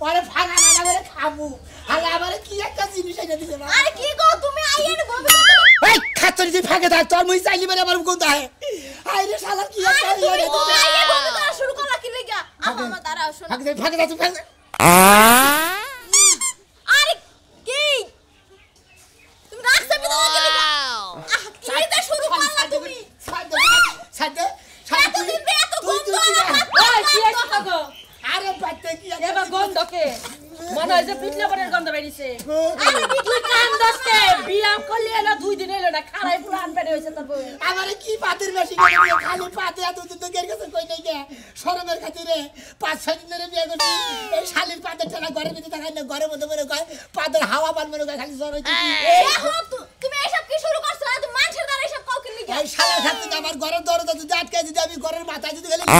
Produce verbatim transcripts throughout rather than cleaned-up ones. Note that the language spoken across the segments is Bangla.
আরে ফাগা না করে খাবো আরে আমারে কি একটা জিনিস এনে দিছে না আরে কি গো তুমি আইয়েন বলবে এই খাচ্ছরি যে ফাগা থাক তোর মুই চাইলি মানে আমার কোন দায় আইরে শালা কি একটা আরে তুমি আইয়েন বলবে তো শুরু করলা কি লাগা আপা আমার দাঁড়াও শুনো ফাগা ফাগা থাক ফাগা আরে কি তুমি রাস্তা पे তো কি লাগা কি এটা শুরু করলা তুমি সাইডে সাইডে এত দিন বে এত গন্ধ ওই কি আছে গো আরে পাতে কি এবা গন্ধ কে মনে হয় যে পিছলে পরের গন্ধ বেরিয়েছে আরে তুই কান দস্তে বিয়াম করলি না দুই দিন হলো না খারাই প্রাণ বেড়ে হইছে তোর বউ আমারে কি পাতের বেশি করে দিয়ে খালি পাতে এত দিন তো গের কাছে কই নাই গে শরমের খাতিরে পাঁচ ছয় দিন ধরে বিয়ে করছি এই শালির পাতে ঠেলা ঘরে ভিতরে থাকাই না ঘরের মধ্যে মনে কয় পাতের হাওয়া পান মনে কয় খালি জ্বর হইছে তুমি এসব কি শুরু করছো তুমি মানুষের দ্বারা এসব কাউ কি লাগা এই শালা খাতে আমার ঘরের দরজা যদি আটকে দিতে আমি ঘরের মাথায় যদি গেলে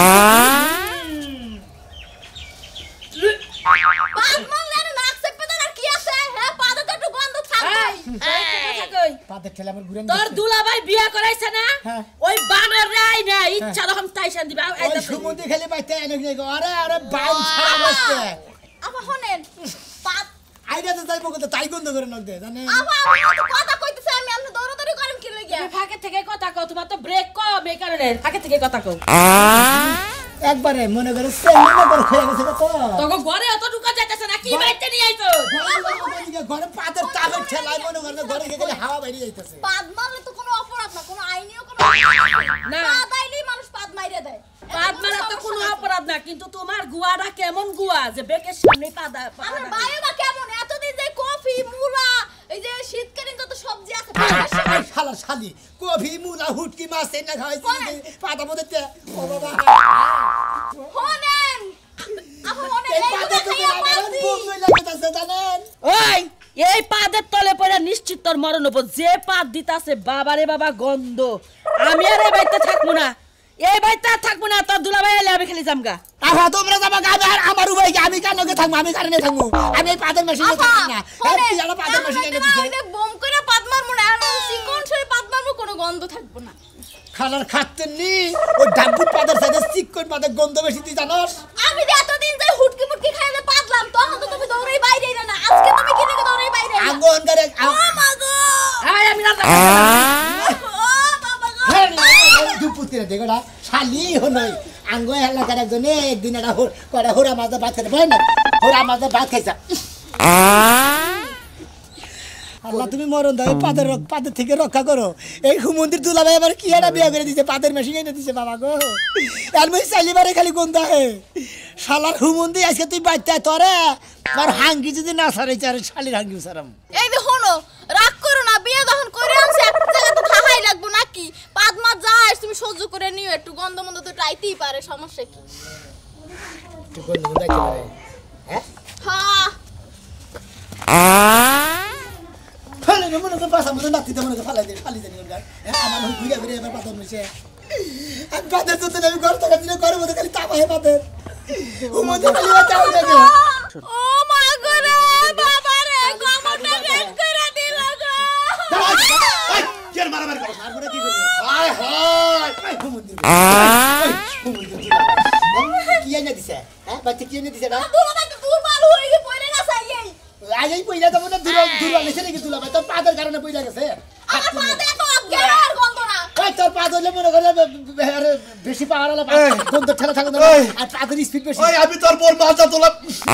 পাদ মারলে নাক চেপে দাও আর কি আছে হ্যাঁ পাদে তো একটু গন্ধ থাকবে এই কথা কই পাতের ঠেলা আমার ঘুরে তোর দুলাভাই বিয়া করাইছে না ওই বানর রাই না ইচ্ছা রকম তাইশান দিবা ওই সুমন্দি খেলে পাইতে এনে গিয়ে আরে আরে বাইন ছাড়া বসতে আপা শুনেন পাদ আইডা তো যাইবো কত তাই গন্ধ করে নক দে জানেন আপা আমি তো কথা কইতেছি আমি আপনি দৌড়াদৌড়ি করেন কি লাগা তুমি ফাঁকে থেকে কথা কও তোমার তো ব্রেক কম এই কারণে ফাঁকে থেকে কথা কও একবারে মনে করে সেমনে করে খেয়ে গেছে তো তোকে ঘরে অত ঢুকা যাইতেছে না কি বাইতে নিয়ে আইছো ঘরে পাতের তাবের ঠেলায় মনে করে ঘরে গেলে হাওয়া বাইরে যাইতেছে পাদ মারলে তো কোনো অপরাধ না কোনো আইনিও কোনো না পাদ আইলেই মানুষ পাদ মাইরে দেয় পাদ মারা তো কোনো অপরাধ না কিন্তু তোমার গুয়াটা কেমন গুয়া যে বেকের সামনে পাদা আমার বায়ু বা কেমন এতদিন যে কফি মুলা এই যে শীতকালীন যত সবজি আছে এই শালা শালি কফি মুলা হুটকি মাছ এনে খাইছি পাতা মধ্যে ও বাবা শুনেন আপা শুনেন এই পাতা তো আমার বুক লাগতেছে জানেন ওই এই পাদের তলে পড়ে নিশ্চিত তোর মরণ হবো যে পাদ দিতাছে বাবারে বাবা গন্ধ আমি আর এই বাড়িতে থাকবো না এই বাড়িতে থাকবো না তোর দুলাভাই এলে আমি খালি জামগা আহা তোমরা যাবা গাবে আর আমার উপায় কি আমি কানকে থাকবো আমি কারণে থাকবো আমি এই পাদের মেশিনে থাকি না এই জানা পাদের মেশিনে এনে দিছে ওই বোম করে পাদ মারমু না আর সিকন ছয় পাদ মারমু কোনো গন্ধ থাকবে না খালার খাচ্ছেন নি ওই ডাব্বুর পাদের সাথে চিকন পাদের গন্ধ বেশি তুই জানোস আমি যে এতদিন যে হুটকি মুটকি খাইলে পাদলাম তখন তো তুমি দৌড়াই বাইরে না না আজকে তুমি কি থেকে দৌড়াই বাইরে না আঙ্গন করে ও মা গো এই আমি রান্না ও বাবা গো দুপুতিরে দেখোটা শালি হনই আঙ্গো এলাকার একজনে একদিন একটা কড়া হোরা মাছ ভাত খেতে পারে না হোরা মাছ ভাত খাইছা আল্লাহ তুমি মরণ দাও পাদের পাদের থেকে রক্ষা করো এই হুমন্দির দুলাভাই আবার কি একটা বিয়ে করে দিছে পাদের মেশিন এনে দিছে বাবা গো আর মই চাইলিবারে খালি গন্ধ হে শালার হুমন্দি আজকে তুই বাইতে তোরে আর হাঙ্গি যদি না সারাইছে আর শালির হাঙ্গি সারাম এই যে হলো রাগ করো না বিয়ে যখন করে আনছে এক জায়গা তো খাহাই লাগবো নাকি পাদ মাছ যাস তুমি সহ্য করে নিও একটু গন্ধ মন্দ তো টাইতেই পারে সমস্যা কি একটু গন্ধ গাইতে পারে হ্যাঁ হ্যাঁ ফলে না মনে করে বাসা মনে নাতি মনে করে ফালাই দে ফালি জানি ওর গায়ে আমার ঘুরে ঘুরে এবার পাতা মিশে আমি পাদের তো আমি ঘর থেকে দিলে ঘরের মধ্যে খালি তাপা হে পাদের ও মধ্যে খালি চাও লাগে ও মা গো রে বাবা রে গমটা বের করে দিল গো এই কেন মারামারি করছ আর করে কি করব হায় হায় হুমন্দির হুমন্দির কি এনে দিছে হ্যাঁ বাচ্চা কি এনে দিছে না দুলা তো দুর্বল হয়ে গিয়ে পড়ে গেছে এই আজই পয়লা যাব না দূর দূর আলেছে নাকি তুলা ভাই তোর পাদের কারণে পয়লা গেছে আমার পাদে তো গেরার গন্ধ না ওই তোর পা ধরলে মনে করে বেশি পাওয়ার হলো গন্ধ ঠেলা থাকে না আর পাদের স্পিড বেশি ওই আমি তোর বোন মাথা তোলা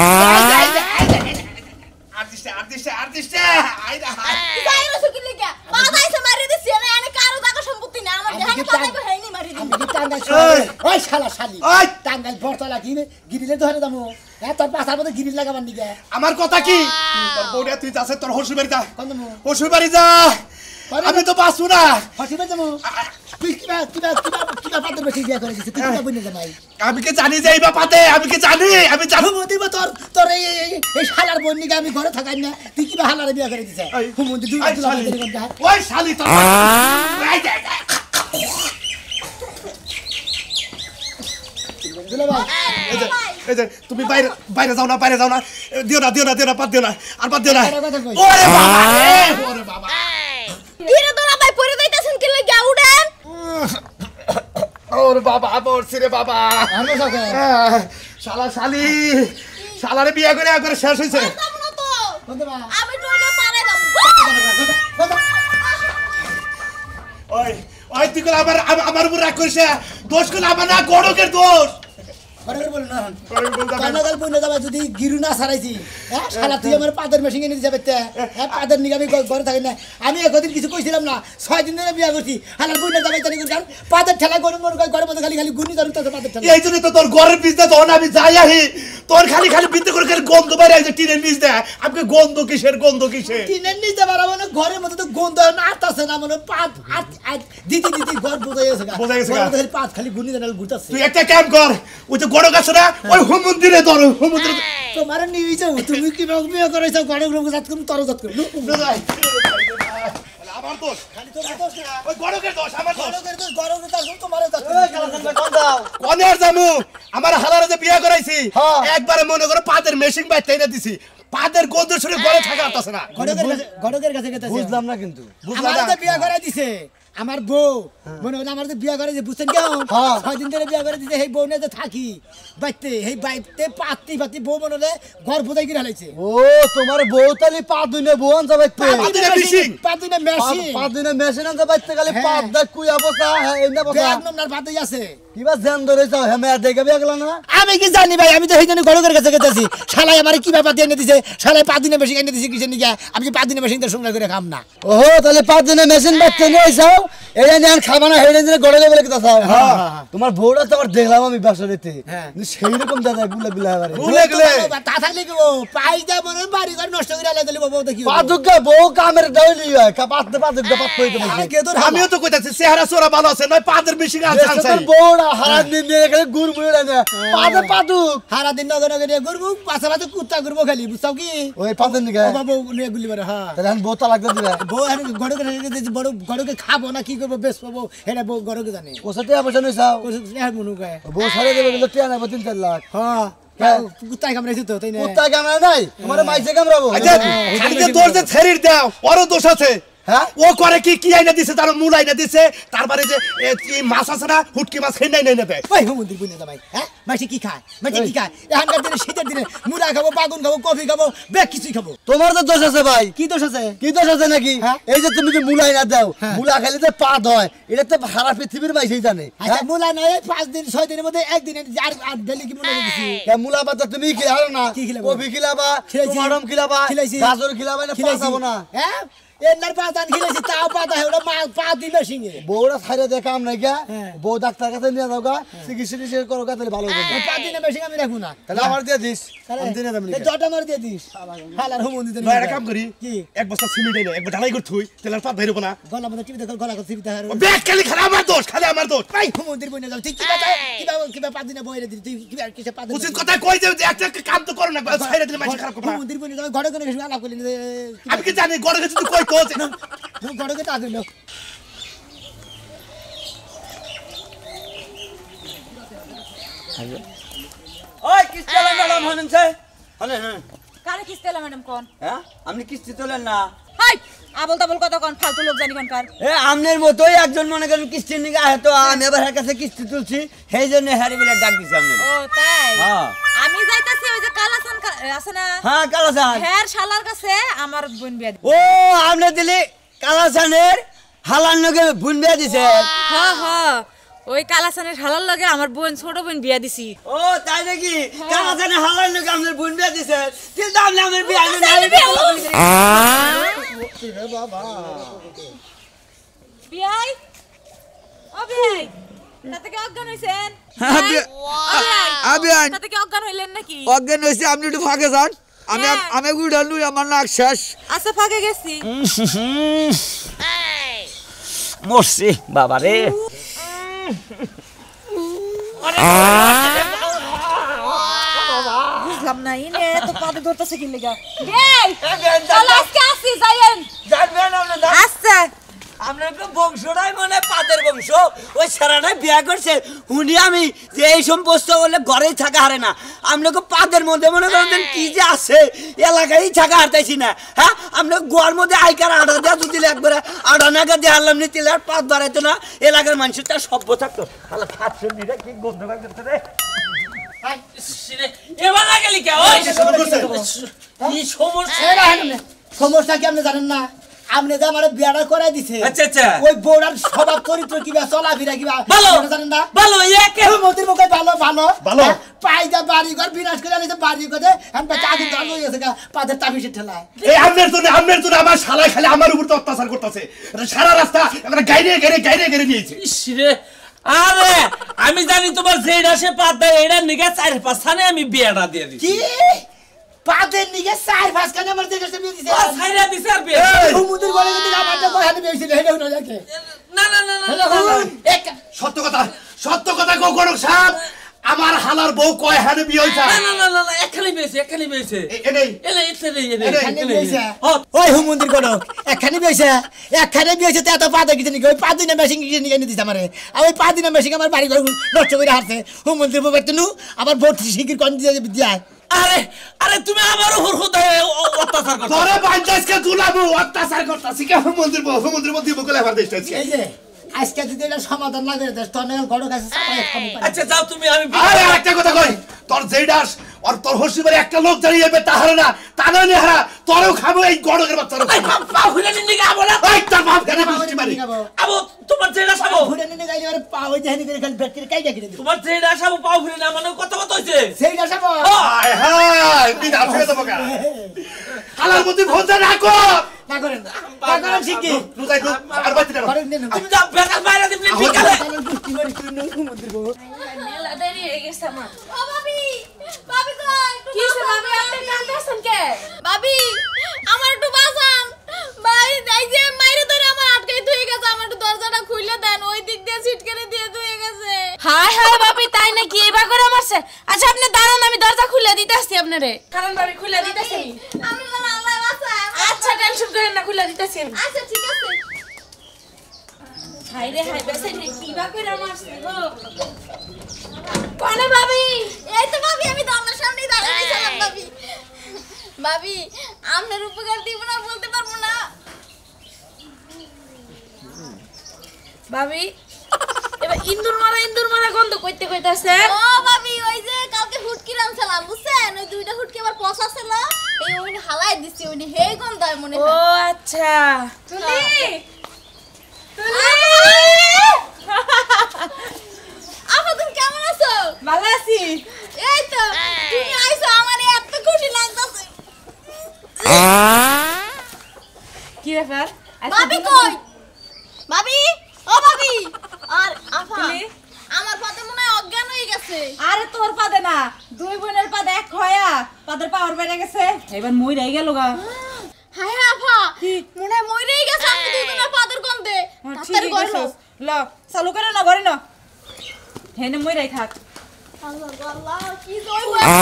আর্টিস্ট আর্টিস্ট আর্টিস্ট আইরা যাইরা সুকি লাগা পাদাইছে মারি দিছি না এনে কারো টাকা সম্পত্তি না আমার দেখানে পাদাই হেইনি মারি দিছি আমি টাঙ্গাইল ওই শালা শালি টাঙ্গাইল বর্তলা কি গিরিলে ধরে দামু হ্যাঁ তোর পাশার মধ্যে গিরিল লাগাবার নিকে আমার কথা কি তোর বউটা তুই যাচ্ছে তোর হসুর বাড়ি যা কোন দামু হসুর বাড়ি যা আমি তো বাসু না হসিবে দামু তুই কিবা কিবা কিবা কিবা পাদের বেশি বিয়া করে দিছিস তুই কিবা বইনে জানাই আমি কি জানি যে এই বাপাতে আমি কি জানি আমি জানি হুমন্দি বা তোর তোর এই এই শালার বোন নিকে আমি ঘরে থাকাই না তুই কিবা হালারে বিয়া করে দিছিস হুমন্দি দুই দুলা বাদের কোন যা ওই শালি তোর দুলা ভাই এই যে তুমি বাইরে বাইরে যাও না বাইরে যাও না দিও না দিও না দিও না পাত দিও না আর পাত দিও না কথা কই ওরে বাবা রে ওরে বাবা কিরে দোলা ভাই পড়ে যাইতাছেন কি লাগা উড়েন ওরে বাবা বলছি রে বাবা আনো সাকে শালা শালি শালারে বিয়ে করে একবারে শেষ হইছে যাবো না তো বন্ধু মা আমি টয়লেট পারে যাব ওই ওই তুই কল আমার আমার উপর রাগ করিস দোষ কল আমার না গড়কের দোষ গড়কের বল না গড়কের বল যাবে কানাগাল বইনা যাবে যদি গিরু না ছাড়াইছি হ্যাঁ শালা তুই আমার পাদের মেশিন এনে যাবে তে হ্যাঁ পাদের নিগামি ঘরে থাকি না আমি একদিন কিছু কইছিলাম না ছয় দিন ধরে বিয়া করছি হালার বইনা যাবে তাই কারণ পাদের ঠেলা গরম মন ঘরের মধ্যে খালি খালি গুনি ধরতে আছে পাদের ঠেলা এই জন্য তো তোর ঘরের পিছনে তখন আমি যাই আহি তোর খালি খালি বিতে করে খালি গন্ধ বাইরে আছে টিনের নিচ দেয় আপনি গন্ধ কিসের গন্ধ কিসের টিনের নিচে বাড়াবো না ঘরের মধ্যে তো গন্ধ না আটতাছে না মানে পাত আট দিদি দিদি ঘর বোঝা গেছে বোঝা গেছে খালি পাত খালি গুনি দেনাল ঘুরতাছে তুই একটা কাম কর ওই যে গড়ক আছে না ওই হুমুন্দিরে ধর হুমুন্দিরে তোমার নিয়ে যাও তুমি কি বিয়ে করেছো গড়ক রোগ জাত করুন তর জাত করুন আমার দোষ খালি তো দোষ না ওই গড়কের দোষ আমার দোষ গড়কের দোষ গড়কের দোষ তোমার দোষ কোনে আর জামু আমার হালারে যে বিয়ে করাইছি হ্যাঁ। একবারে মনে করো পাদের মেশিন বাইতে এনে দিছি পাদের গন্ধ শুনে ঘরে থাকা আছে না গড়কের কাছে গড়কের কাছে গেছে বুঝলাম না কিন্তু বুঝলা আমার না তো বিয়া করাই দিছে আমার বউ মনে হয় আমার তো বিয়া করে যে বুঝছেন কেমন হ্যাঁ। ছয় দিন ধরে বিয়া করে দিছে সেই বউ নিয়ে যে থাকি বাইতে সেই বাইতে পাতি পাতি বউ মনে হলে ঘর বোঝাই করে হালাইছে ও তোমার বউ তালি পা দুনে বউ আনতে বাইতে দিনে মেশিন। পাতি না মেশিন পা দুনে মেশিন আনতে বাইতে খালি হ্যাঁ। পা দা কুই অবস্থা হ্যাঁ এই না বসা এক নম্বর পাতি আছে কিবা ধ্যান ধরে যাও হ্যাঁ মেয়া দেখে বিয়া গেল না আমি কি জানি ভাই আমি তো সেই জন্য গড়কের কাছে গেছি শালাই আমার কি ব্যাপার এনে দিছে শালাই পাঁচ দিনে মেশিন এনে দিছে কিসের নিকে আমি যে পাঁচ দিনে মেশিন তো সংগ্রহ করে খাম না ওহো তাহলে পাঁচ দিনে মেশিন বাইতে নিয়ে আইসাও এই যে আর খাবা না হেডে দিনে গড়ে বলে কি চাও হ্যাঁ, হ্যাঁ। তোমার বউটা তো আবার দেখলাম আমি ব্যবসা দিতে হ্যাঁ। সেই রকম দাদা গুলা গুলা এবারে ভুলে গেলে তা থাকলে কি ও পাই যা মনে হয় বাড়ি ঘর নষ্ট করে আলাই দিলে বউ দেখি পাদুকা বউ কামের ডাইলি হয় কা পাতে পাদুকা পাত কইতে বলছে কে তোর আমিও তো কইতাছি চেহারা সোরা ভালো আছে নয় পাদের মেশিন আছে আছে তোর বউটা হারাত দিন দিয়ে খালি গুড় মুড়ে না পাতে পাদুক হারা দিন নগর নগর নিয়ে ঘুরবো পাশে পাশে কুত্তা ঘুরবো খালি বুঝছাও কি ওই পাতেন নিকে ও বাবু নিয়ে গুলি মারে হ্যাঁ তাহলে আমি বউ তালাক দিয়ে দিবে বউ এখন গড়কে রেখে দিয়েছে বড় গড়কে খাবো না কি করবো বেশ পাবো এটা বউ গড়কে জানে কোসাতে পয়সা নই চাও স্নেহ মনু গায়ে বউ সারে দেবে গেলে টিয়া নেবো তিন চার লাখ হ্যাঁ কুত্তায় কামড়াইছে তো তাই না কুত্তা কামড়া নাই তোমার মাইসে কামড়াবো আচ্ছা খালি যে তোর যে ছেড়ির দাও ওরও দোষ আছে হ্যাঁ ও করে কি কি আইনা দিছে তার মূল আইনা দিছে তারপরে যে এ, কি মাছ আছে না হুটকি মাছ খেয়ে নাই নাই নেবে ওই হুমন্দির বুঝে ভাই হ্যাঁ মাসি কি খায় মাসি কি খায় এখানকার দিনে শীতের দিনে মুড়া খাবো বাগুন খাবো কফি খাবো বেশ কিছুই খাবো তোমার তো দোষ আছে ভাই কি দোষ আছে কি দোষ আছে নাকি হ্যাঁ। এই যে তুমি যে মুলাই না দাও হ্যাঁ। মুলা খাইলে যে পাত হয় এটা তো সারা পৃথিবীর মাইসেই জানে আচ্ছা মুলা নয় পাঁচ দিন ছয় দিনের মধ্যে একদিনে আর আর ডেলি কি মনে দিছি হ্যাঁ মুলা পাতা তুমি খেলাও না কি খিলাবো? কফি খিলাবা খিলাইছি। টমাটম খিলাবা খিলাইছি। গাজর খিলাবা না পাতা যাবো না হ্যাঁ এনার পাতান খিলেছি তাও পাতা হয় ওটা মা পা দিবে সিংহে বউরা ছাইরে দিয়ে কাম নাই গা হ্যাঁ। বউ ডাক্তার কাছে নিয়ে যাও গা চিকিৎসা টিকিৎসা করো গা তাহলে ভালো হবে পা দিনে বেশি আমি রাখবো না তাহলে আমার দিয়ে দিস আমি দিনে যাবো নাকি? জটা মার দিয়ে দিস হালার হুমন দিতে নয় একটা কাম করি কি এক বস্তা সিমেন্ট এনে একবার ঢালাই করে থুই তাহলে আর পাত বেরোবো না গলা মধ্যে টিভি দেখো গলা কথা টিভি দেখার ও ব্যাগ খালি খালি আমার দোষ খালি আমার দোষ ভাই হুমন দির বইনে যাও তুই কিবা কিবা কিবা পা দিনে বইরে দিই তুই কিবা কিসে পা উচিত কথা কই যে যে একটা একটা কাম তো করো না ছাইরা দিলে মাঝে খারাপ করো না হুমন দির বইনে যাও ঘরে করে আলাপ করলি আমি কি জানি গড়ে গেছে তুই কই তো ঘরে করে টাকা দিল ওই কিস্তি তোলেন ম্যাডাম হনেনছে হনেন হনেন কারে কিস্তি এলো ম্যাডাম কোন হ্যাঁ আপনি কিস্তি তোলেন না হাই আবল তাবল কথা কোন ফালতু লোক জানি কোন কার এ আমনের মতোই একজন মনে করেন কিস্তির নিকে আহে তো আমি আবার এর কাছে কিস্তি তুলছি সেই জন্য হ্যারি বেলা ডাক দিছি আপনি ও তাই হ্যাঁ আমি যাইতাছি ওই যে কালাসান কা- আছে না হ্যাঁ কালাসান হ্যার শালার কাছে আমার বোন বিয়া দিবে ও আপনি দিলি কালাসানের হালার নগে বুন বিয়া দিছে হ্যাঁ হ্যাঁ ওই কালাসানের শালার লগে আমার বোন ছোট বোন বিয়া দিছি ও তাই নাকি কালাসানের হালার নগে আপনার বুন বিয়া দিছে কিন্তু আপনি আমার বিয়া আচ্ছা, আমি বিয়া হলো। বিয়াই ও বিয়াই তাতে কি অজ্ঞান হইছেন হ্যাঁ, বিয়াই? বিয়া- ও বিয়াই? আ- বিয়াই। তাতে কি অজ্ঞান হইলেন নাকি অজ্ঞান হয়েছে আপনি একটু ফাঁকে যান আমি হ্যাঁ। আমি উঠালু আমার নাক শেষ আচ্ছা ফাঁকে গেছি মরছি বাবা রে বুঝলাম না ইনে তো পাদে ধরতেছে কি লাগা বিয়াই চল আজকে আসি যাইয়েন জানবেন আপনার আচ্ছা আপনার তো বংশটাই মানে পাতের বংশ ওই সারাটাই বিয়া করছে উনি আমি যে এই সমস্ত বলে ঘরেই থাকা হারে না আপনাকে পাতের মধ্যে মনে করেন কি যে আছে এলাকায় থাকা হারতেছি না হ্যাঁ আপনার গোয়ার মধ্যে আইকার আটা দেওয়া দিলে একবারে আটা নাগা দিয়ে হারলাম নি তেলে আর পাত বাড়াইতো না এলাকার মানুষের তার সভ্য থাকতো তাহলে সাতশো নিটা কি গন্ধ করতে রে এবার না গেলি কে ওই শুরু করছে কি সমস্যা এই রাখেন না। সমস্যা কি আপনি জানেন না আপনি যে আমার বিয়াটা করাই দিছে আচ্ছা আচ্ছা ওই বউটার স্বভাব চরিত্র কিবা চলাফেরা কিবা ভালো আপনি জানেন না ভালো একে মোদির মুখে ভালো ভালো ভালো। হ্যাঁ, পাইদা বাড়ি ঘর বিনাশ করে আনিছে বাড়ি করে আমি চাকরি চালু হয়ে গেছে গা, পাদের তাবিজের ঠেলায় এই আমনের জন্য আমনের জন্য আমার শালায় খালি আমার উপর তো অত্যাচার করতেছে সারা রাস্তা আমরা গাইরে গাইরে গাইরে গাইরে নিয়েছে ইস রে আরে আমি জানি তোমার যেটা সে পাত দেয় এটা নিগে চার পাঁচ স্থানে আমি বিয়েটা দিয়ে দিই কি পাদের নিকে চার পাঁচ খানে আমার দেখে সে দিছে ছাইরা দিছে আর বিয়ে সমুদ্রের গলে যদি আমার তো কহাতে বেশিল হেডে উঠে যাকে না না না না হেলো এক সত্য কথা সত্য কথা গো গণক সাহেব আমার হালার বউ কয় হানে বিয়ে হইছে না না না না না এখানে বেছে এখানে বেছে এনেই এলে এলে এলে এখানে বিয়েছে ওই হুমুন্দির গণক এখানে বিয়েছে এখানে বিয়েছে তে এত পাদে কিছু নিকে ওই পাঁচ দিনের মেশিন কিছু নিকে দিছে আমারে আর ওই পাঁচ দিনের মেশিন আমার বাড়ি ঘর নষ্ট করে হারছে হুমুন্দির বউ বেতনু আবার ভর্তি শিখির কোন দিয়ে দিয়ে আরে আরে তুমি আমার উপর হুদায় অত্যাচার করছো তোরে বাঞ্চাসকে দুলাবো অত্যাচার করতাছি কে মন্দির বউ মন্দির মধ্যে বকলে আবার দেশটাছি এই যে আজকে যদি এটা সমাধান না করে দেশ তখন গণক কাছে চাপাই খাবো আচ্ছা যাও তুমি আমি আরে একটা কথা কই তোর যেইডাস আর তোর হসিবারে একটা লোক দাঁড়িয়ে যাবে তাহারে না তানা নে হারা তোরও খাবো এই গড়কের বাচ্চারও এই খাবো পা খুলে নিয়ে গাবো না এই তোর বাপ কেন বৃষ্টি মারি আবো তোমার যেটা সাবো ঘুরে নিয়ে গাইলে আর পা ওই জাহানি করে খালি ব্যাট করে কাইটা কেটে দিও তোমার যেটা সাবো পাও খুলে না মানে কথা কথা হইছে সেইটা সব হায় হায় তুই না ফেলে দেবো গা হালার মধ্যে ভোজা রাখো না করেন না না করেন শিখি তুই যাই তো আর বাইতে না করেন দেন তুমি যাও বেকার বাইরে দিবি বিকালে তাহলে বুঝতে পারি তুই নই মন্দির বউ মেলা দেরি হয়ে গেছে আমার ও ভাবি ভাবি কই কি সে ভাবি আপনি কাঁদতেছেন কে ভাবি আমার একটু বাঁচান ভাই এই যে মাইরে ধরে আমার আটকাই ধুয়ে গেছে আমার একটু দরজাটা খুলে দেন ওই দিক দিয়ে ছিটকেনে দিয়ে ধুয়ে গেছে হায় হায় ভাবি তাই নাকি এবার করে মারছে আচ্ছা আপনি দাঁড়ান আমি দরজা খুলে দিতেছি আপনারে কারণ ভাবি খুলে দিতেছি আমি বললাম আল্লাহ বাঁচায় আচ্ছা টেনশন করেন না খুলে দিতেছি আমি আচ্ছা ঠিক আছে হায় রে হায় বেসে রে কিবা করে মারছে গো কোনে ভাবি এই তো ভাবি আমি তো আপনার সামনেই দাঁড়িয়ে ছিলাম ভাবি ভাবি আপনার উপকার দিব না বলতে পারবো না ভাবি এবার ইন্দুর মারা ইন্দুর মারা গন্ধ কইতে কইতাছে ও ভাবি ওই যে কালকে হুটকি রানছিলাম বুঝছেন ওই দুইটা হুটকি আমার পচা ছিল এই ওই হালাই দিছি ওই হে গন্ধ হয় মনে ও হয় আচ্ছা তুলি আপা তুমি কেমন আছো ভালো আছি এই তো তুমি আইছো আমার এত খুশি লাগতেছে কি ব্যাপার ভাবি কই ভাবি ও ভাবি আর আপা তুলি? আমার পাতে মনে হয় অজ্ঞান হয়ে গেছে আরে তোর পাদে না দুই বোনের পাদে এক হয়া পাদের পাওয়ার বেড়ে গেছে এবার মই রয়ে গেল গা হায় হায় আপা মনে হয় মরেই গেছে আমি দুজনের পাদের গন্ধে তাড়াতাড়ি করো ল চালু করে না ঘরে না হেনে মই রাই থাক আল্লাহ গো আল্লাহ কি জয়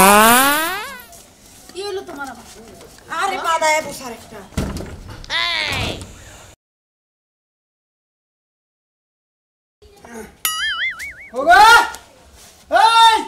কি হলো তোমার আবার আরে পাদায় বসার একটা ওগো এই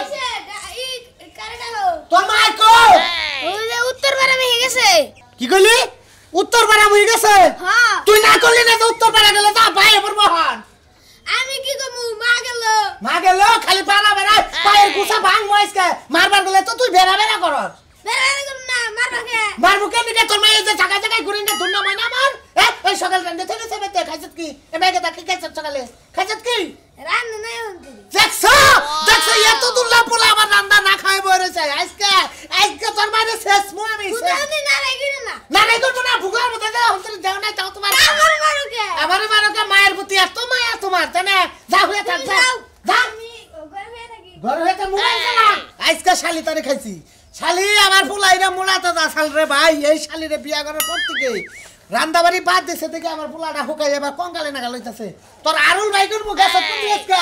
তোর মা কো ওই যে উত্তর পাড়া ভেঙে গেছে কি কইলি উত্তর পাড়া হয়ে গেছে হ্যাঁ তুই না করলি না তো উত্তর পাড়া গেলে যা ভাই এবার মহান আমি কি কমু মা গেল মা গেল খালি পাড়া বেড়া পায়ের কুসা ভাঙ মইসকে মারবার গেলে তো তুই বেড়া বেড়া করস বেরাই করুন না মারবাকে মারবো কেন নিকে তোর মায়ের যে জায়গা জায়গায় ঘুরে না ধুন না ময়না আমার হ্যাঁ ওই সকাল রান্দে থেকে সেবে তে খাইছত কি এ ব্যাগে তা কি খাইছত সকালে খাইছত কি রান নাই হন্তি দেখছো দেখছো এত দুল্লা পোলা আমার রান্না না খাই বইরেছে আজকে আজকে তোর মায়ের শেষ মু আমি কুদানি না রাইগির না না নাই করবো না ভুগলার মধ্যে যা হন্তরে যাও না তাও তোমার আমার মারুকে আমার মারকে মায়ের প্রতি এত মায়া তোমার জানে যা হয়ে থাক যাও যা আমি ঘর হয়ে থাকি ঘর হইতে মোবাইল চালা আজকে শালি তারে খাইছি শালি আমার পোলাইরা মোলাতে যা শাল রে ভাই এই শালিরে বিয়া করার পর থেকে রান্দাবাড়ি বাদ দিছে থেকে আমার পোলাটা হুকাই এবার কঙ্কালে নাগাল হইতাছে তোর আরুল ভাই কোন মুখে সব কোন আজকে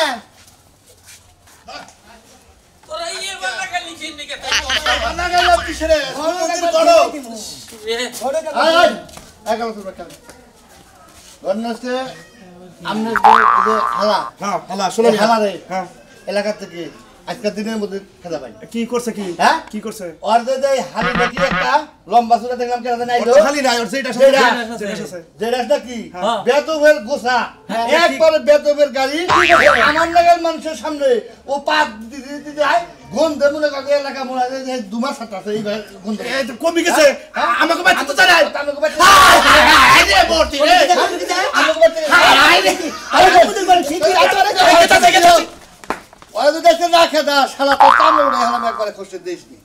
তোরা এই বালা খালি চিনি কে বানা গেল কিসরে মন্দির করো আয় আয় এক আমার তোর কাছে গন্নস্তে আমনে যে হালা হ্যাঁ হালা শুনো এই হালা রে হ্যাঁ এলাকা থেকে আজকের দিনের মধ্যে খেলা পাই কি করছে কি হ্যাঁ কি করছে ওর যে যে হালি দেখি একটা লম্বা সুরা দেখলাম কেন নাই ওর তো খালি নাই ওর যেটা যেটা আছে যেটা কি হ্যাঁ। বেতবের গোসা একবারে বেতবের গাড়ি আমার নাগাল মানুষের সামনে ও পাক দিতে দিতে যায় গন্ধে মনে কাকে এলাকা মনে হয় যে দুমাস সাত আছে এই গন্ধ এই তো কমে গেছে আমাকে বাচ্চা তো জানাই আমাকে বাচ্চা এই রে বটি রে আমাকে বাচ্চা আই রে আরে বুঝতে পারি ঠিক আছে আরে ওরা তো দেখতে রাখে দা শালা তো কামড়ে উড়ে হলাম একবারে খুশি দেশনি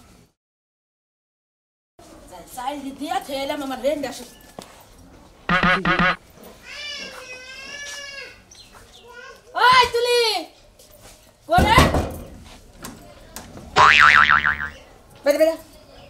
সাইল দিয়া থেলাম আমার রেন্ড আসে ওই তুলি কোনে বেরে বেরে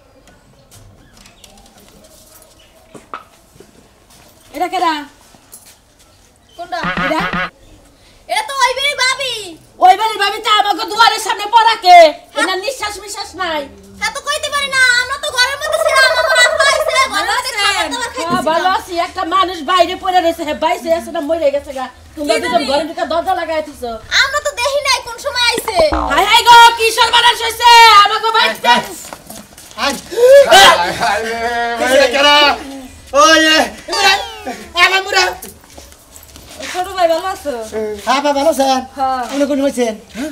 এটা কেডা কোনটা এটা এটা তো ওই বেরি ভাবি ওই বাড়ির ভাবি তা আমাকে দুয়ারের সামনে পড়াকে এটা নিঃশ্বাস মিশ্বাস নাই হ্যাঁ তো কইতে পারি না আমরা তো ঘরের মধ্যে ছিলাম আমার আব্বা আইছে ঘরের মধ্যে খাবার দাবার হ্যাঁ, খাইতেছি ভালো আছি একটা মানুষ বাইরে পড়ে রয়েছে হ্যাঁ বাইসে আছে না মরে গেছে গা তোমরা কি দুজন জানি? ঘরে ঢুকে দরজা লাগাই দিছো আমরা তো দেখি নাই কোন সময় আইছে হাই হাই গো কিশোর বানাস হইছে আমাকে বাইতে আজ এই কেরা ওই আমার মুরা ছোট ভাই ভালো আছো হ্যাঁ বাবা ভালো স্যার হ্যাঁ আপনি কোন হইছেন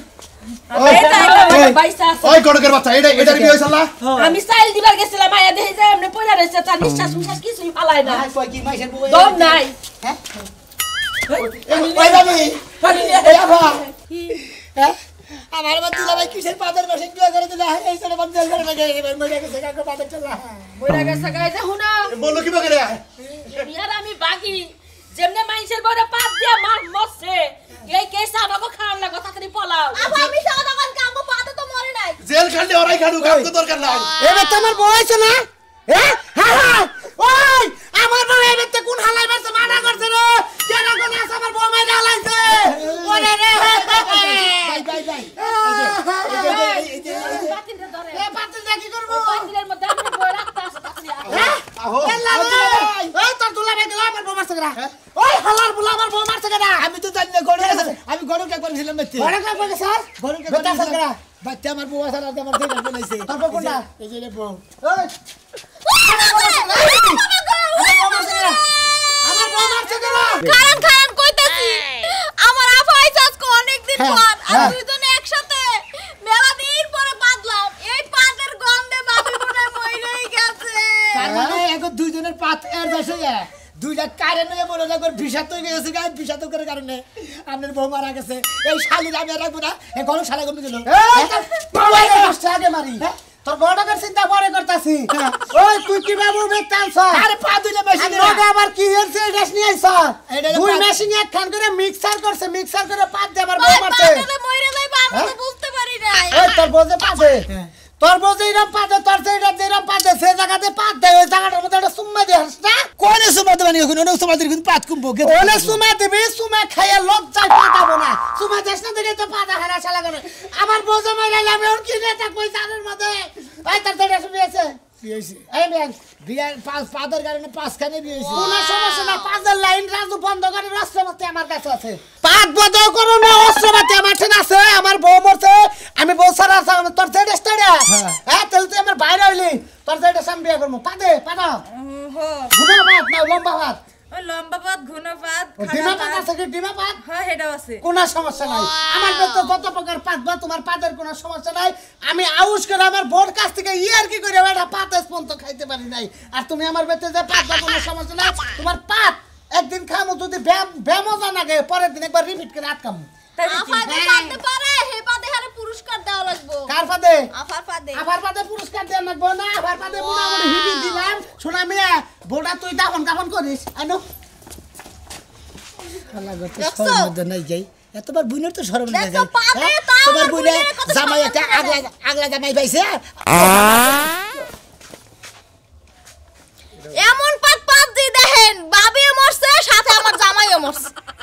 বাইসা আছে ওই গড়কের বাচ্চা এটা এটা কি হইছে আল্লাহ আমি স্টাইল দিবার গেছিলাম মায়া দেখে যে এমনি পড়ে রয়েছে তার নিঃশ্বাস মিশ্বাস কিছুই ফালায় না কই কি মাইছেন বউ দম নাই হ্যাঁ ওই ভাবি এই আবা হ্যাঁ আমার বাদ দিলা ভাই কিসের পাদের মাসে বিয়ে করে দিলা এই সরে বাদ দিলা করে গেছে এবার মরে গেছে কাকে পাদের চলা মরে গেছে গাইছে হুনা বলো কি বকে রে বিয়ার আমি বাকি যেমনে মাইছের বড় পাত দিয়া মার মরছে এই কেস আমাকে খাওয়ান লাগো তাড়াতাড়ি পলাও আবার আমি সারা দোকান কামবো পাতে তো মরে নাই জেল খালি ওরাই খাড়ু কাম তো দরকার নাই এবার তোমার বউ আছে না হ্যাঁ হ্যাঁ ওই আমার বউ এবারে কোন হালাই মারছে মানা করছে রে কেন কোন আছে আমার বউ মাইরা হালাইছে ওরে রে ভাই ভাই ভাই পাতিলটা ধরে এ পাতিল কি করব পাতিলের মধ্যে আমি বই রাখতে আছে তাড়াতাড়ি আহো ওই তোর দুলা ভাই দিলা আমার বউ মারছে কেডা ওই হালার বুলা আমার বউ মারছে কেডা আমি তো জানি না গড়ে আছে আমি গড়ে একবার ছিলাম বেতে গড়ে একবার স্যার গড়ে একবার আছে কেডা বাচ্চা আমার বউ আছে আর আমার দেখ বলাইছে তারপর কোনটা এই যে বউ ওই আমার বউ মারছে কেডা কারণ কারণ কইতাছি আমার আপা আইছে আজকে অনেক দিন পর আর দুইজনে একসাথে মেলা দিন পরে বাদলাম এই পাদের গন্ধে বাবি মনে মইরেই গেছে তার মানে এখন দুইজনের পাত এর বসে যায় দুইটা কারণে মনে রাখো বিষাক্ত হয়ে গেছে গায়ে বিষাক্ত করে কারণে আপনার বউ মারা গেছে এই শালির আমি আর রাখবো না এই গরম শালা কমে গেল আগে মারি তোর বড়টার চিন্তা পরে করতাছি ওই তুই কি বাবু বেতালছ আরে পা দুইলে মেশিন লগে আবার কি হচ্ছে গ্যাস নিয়ে আইছ দুই মেশিন এক খান করে মিক্সার করছে মিক্সার করে পাত দিয়ে আবার বউ মারছে পাদে মইরে যাইবা আমরা তো বুঝতে পারি নাই এই তোর বউতে পাতে তোর বউ যেইরকম পাতে তোর যেইরকম যেইরকম পাতে সে জায়গাতে পাত দেয় ওই জায়গাটার মধ্যে একটা সুম্মা দিস না কোনে সুম্মা দেবানি ওখানে ওনে সুম্মা দিবি পাত কুম্বো ওনে সুম্মা দিবি সুম্মা খাইয়া লজ্জায় পাতাবো না সুম্মা দেশ না দেখে তো পাতা হারা শালা করে আমার বউ জামাই লাইলে আমি ওর কিনে থাকবো ওই জানের মধ্যে ভাই তার যেটা শুনিয়েছে এই মেন বিয়ার পাঁচ পাদের কারণে পাঁচখানে বিয়ে হয়েছে কোনো সমস্যা না পাঁচের লাইন রাজু বন্ধ করে অস্ত্রপাতি আমার কাছে আছে পাঁচ বদল করো না অস্ত্রপাতি আমার ঠিক আছে আমার বউ মরছে আমি বউ সারা তোর যেটা স্টাডা হ্যাঁ তাহলে তুই আমার বাইরে হইলি তোর যেটা সাম বিয়ে করবো পাদে পাদা ঘুনা ভাত না লম্বা ভাত ওই লম্বা পাত ঘন পাত ডিমা পাত আছে কি ডিমা পাত হ্যাঁ হেডাও আছে কোনো সমস্যা নাই আমার তো যত প্রকার পাত বা তোমার পাতের কোনো সমস্যা নাই আমি আউশ করে আমার বোর কাছ থেকে ইয়ার কি করে এটা পাত স্পন্ত খাইতে পারি নাই আর তুমি আমার বেতে যে পাত বা কোনো সমস্যা নাই তোমার পাত একদিন খামো যদি ব্যায়াম ব্যায়ামও জানাগে পরের দিন একবার রিপিট করে আট খামো আফা যে পাতে পারে হে পাতে হারে পুরস্কার দেওয়া লাগবো কার পাতে আফার পাতে আবার পাতে পুরস্কার দেওয়া লাগবো না আবার পাতে মোটামুটি হিবি দিলাম শোনা মিয়া বোটা তুই দাফন কাফন করিস আনো আল্লাহ গতে শরম নাই যাই এতবার বুইনের তো শরম নাই যাই তোমার বুইনে জামাই একটা আগলা আগলা জামাই পাইছে এমন পাত পাত দি দেখেন বাবিও মরছে সাথে আমার জামাইও মরছে